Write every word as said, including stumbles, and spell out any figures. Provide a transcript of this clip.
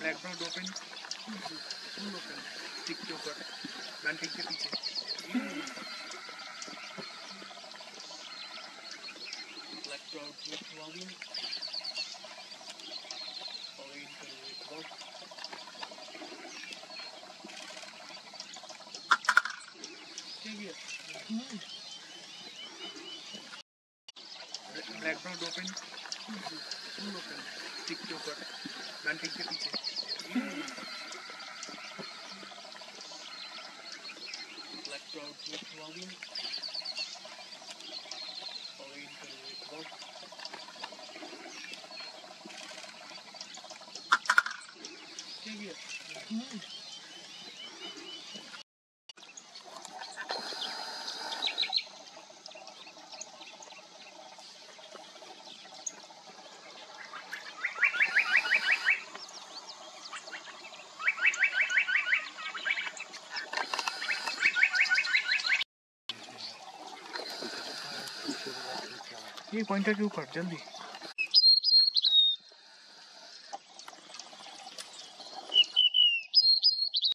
Background open, full open, tick के ऊपर, man टिक के पीछे। ब्लैक क्लाउड विथ वॉल्यूम, और इनका विथ वॉल्यूम। ठीक है। Background open, full open, tick के ऊपर, मैन टिक के पीछे। ब्लैक क्लाउड विथ वॉल्यूम, और इनका विथ वॉल्यूम। ठीक है। ये पॉइंटर के ऊपर जल्दी।